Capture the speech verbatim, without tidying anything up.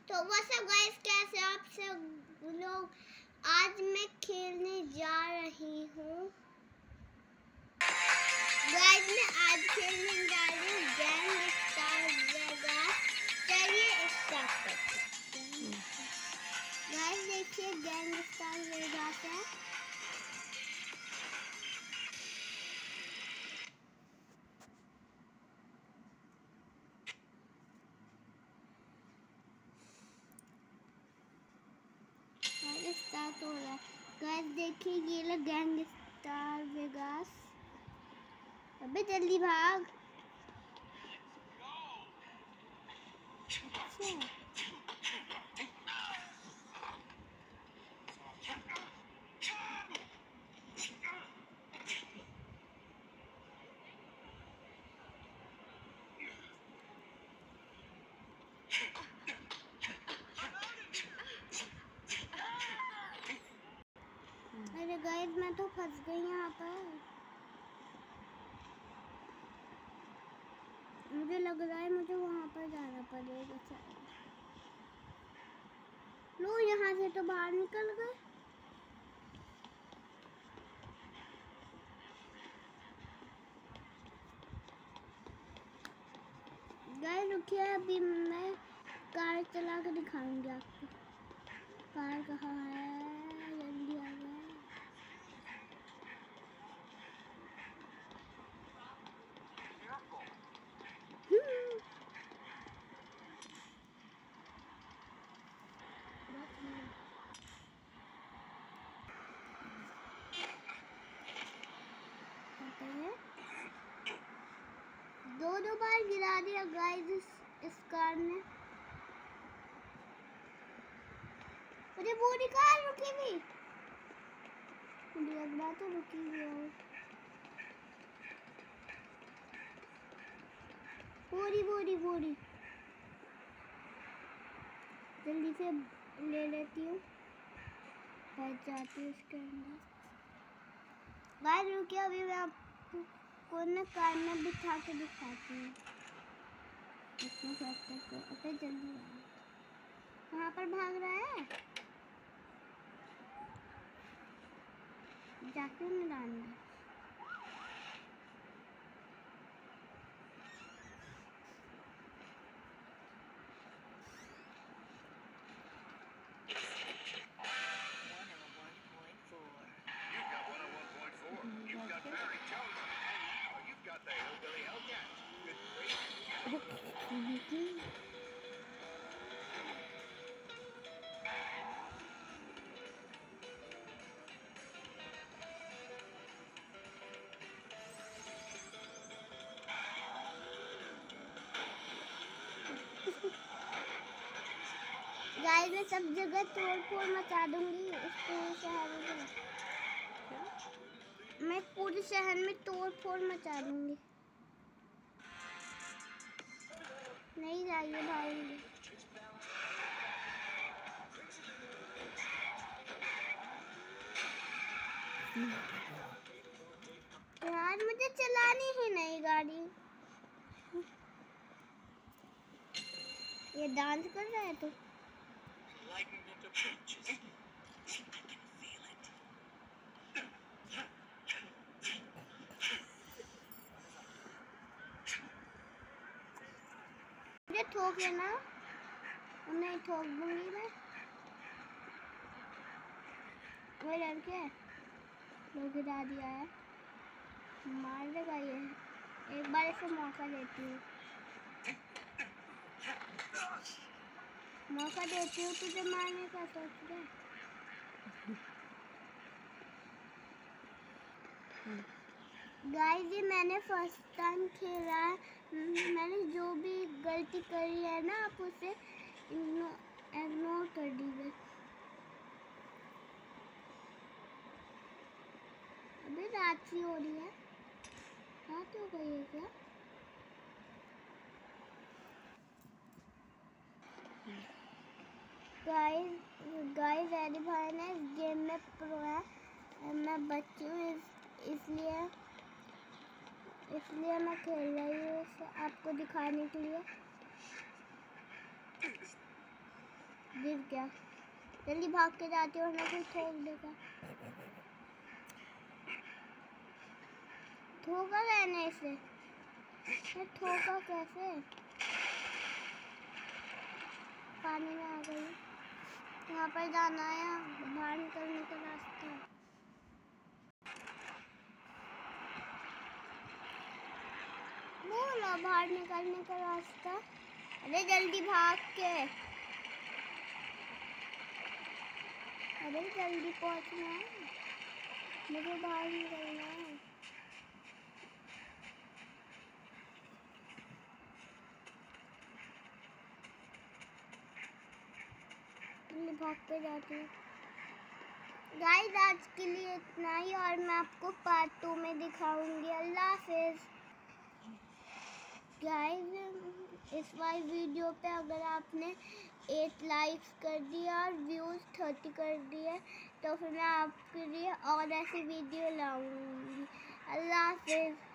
तो what's up guys, कैसे आप सब लोग। आज मैं खेलने जा रही हूँ गाइस, मैं आज खेलने जा रही हूँ गैंगस्टर वेगास। चलिए स्टार्ट करते हैं। गाइस देखिए गैंगस्टर वेगास है। स्टार्ट हो रहा है गाइस, देखिए ये लो गैंगस्टर वेगास। अबे जल्दी भाग। अच्छा अरे गाइस मैं तो फंस गई यहाँ पर। मुझे लग रहा है मुझे वहाँ पर जाना पड़ेगा। लो यहाँ से तो बाहर निकल गए। गाइस रुकिए, अभी मैं कार चला के दिखाऊंगी आपको। कार कहाँ है, जल्दी आ जाए। दो दो बार गिरा दिया गाइस इस, इस कार ने। अरे पूरी कार रुकी हुई, मुझे लग रहा तो रुकी हुई है। पूरी पूरी पूरी जल्दी से ले लेती हूँ, बैठ जाती हूँ उसके अंदर। गाइस रुकिए, अभी मैं आपको ना कार में बिठा के दिखाती हूँ। इसमें फैक्टर को अबे जल्दी कहाँ पर भाग रहा है, जाके मैदान में। गाइस मैं सब जगह तोड़ फोड़ मचा दूंगी इस पूरे शहर में। मैं पूरे शहर में तोड़ फोड़ मचा दूंगी। नहीं जाइए भाई। यार मुझे चलानी ही नहीं गाड़ी। ये डांस कर रहा है तो मुझे ठोक लेना, नहीं ठोक दूंगी मैं। वो लड़के लोग गिरा दिया है, मार देगा ये। एक बार इसे मौका देती हूँ, मौका देती हूँ तुझे मारने का। सोच रहे गाइस ये मैंने फर्स्ट टाइम खेला है। मैंने जो भी गलती करी है ना आप उसे इग्नोर कर दीजिए। अभी रात सी हो रही है, रात हो गई है क्या? गाइस गाइस एडी भाई ने इस गेम में प्रो है, मैं बच्ची हूँ इस, इसलिए इसलिए मैं खेल रही हूँ इसे आपको दिखाने के लिए। गिर गया। जल्दी भाग के जाती हूँ वरना कोई ठोक देगा। ठोका रहने से मैं ठोका कैसे? पानी में आ गई। यहाँ पर जाना है, बाहर निकलने का रास्ता। बोला बाहर निकलने का रास्ता। अरे जल्दी भाग के, अरे जल्दी पहुँचना है, मुझे बाहर निकलना है। जल्दी भाग के जाती हूँ। गाइस आज के लिए इतना ही और मैं आपको पार्ट टू में दिखाऊंगी। अल्लाह हाफिज़। गाइस इस वाली वीडियो पे अगर आपने एट लाइक्स कर दिया और व्यूज़ थर्टी कर दिए तो फिर मैं आपके लिए और ऐसी वीडियो लाऊंगी। अल्लाह हाफिज़।